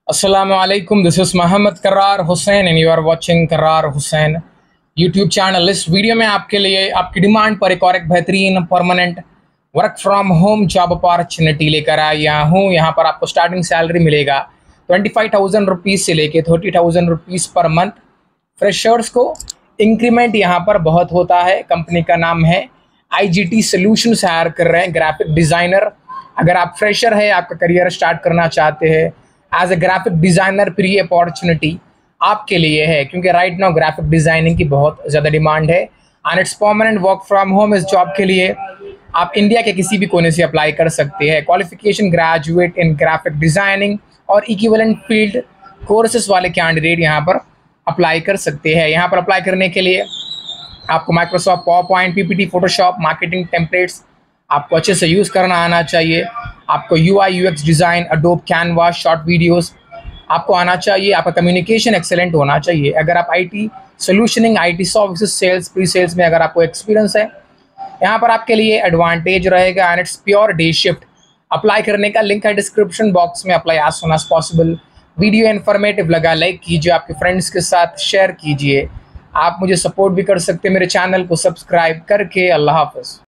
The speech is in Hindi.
Assalamualaikum. This is Mohammed Karrar Hussain and you are watching Karrar Hussain YouTube channel। इस वीडियो में आपके लिए आपकी डिमांड पर एक और एक बेहतरीन permanent work from home job opportunity लेकर आया हूँ। यहाँ पर आपको स्टार्टिंग सैलरी मिलेगा 25,000 रुपीज़ से लेके 30,000 रुपीज़ पर मंथ। फ्रेशर्स को इंक्रीमेंट यहाँ पर बहुत होता है। कंपनी का नाम है IGT सॉल्यूशंस। हायर कर रहे हैं ग्राफिक डिज़ाइनर। अगर आप फ्रेशर है, आपका करियर स्टार्ट करना चाहते हैं एज ए ग्राफिक डिज़ाइनर, फिर ये अपॉर्चुनिटी आपके लिए है, क्योंकि राइट नाउ ग्राफिक डिज़ाइनिंग की बहुत ज़्यादा डिमांड है and it's permanent work from home. इस जॉब के लिए आप इंडिया के किसी भी कोने से अप्लाई कर सकते हैं। Qualification graduate in graphic designing और इक्विवेलेंट फील्ड कोर्सेज वाले कैंडिडेट यहाँ पर अप्लाई कर सकते हैं। यहाँ पर अप्लाई करने के लिए आपको Microsoft PowerPoint, PPT, Photoshop, marketing templates आपको अच्छे से यूज़ करना आना चाहिए। आपको UI UX design, Adobe Canvas, short videos आपको आना चाहिए। आपका कम्युनिकेशन एक्सेलेंट होना चाहिए। अगर आप IT solutioning, IT services, sales, pre sales में अगर आपको एक्सपीरियंस है, यहाँ पर आपके लिए एडवांटेज रहेगा and it's pure day shift. Apply करने का लिंक है डिस्क्रिप्शन बॉक्स में। Apply as soon as possible. Video informative लगा लाइक कीजिए, आपके फ्रेंड्स के साथ शेयर कीजिए। आप मुझे सपोर्ट भी कर सकते हैं मेरे चैनल को सब्सक्राइब करके। अल्लाह हाफ़िज़।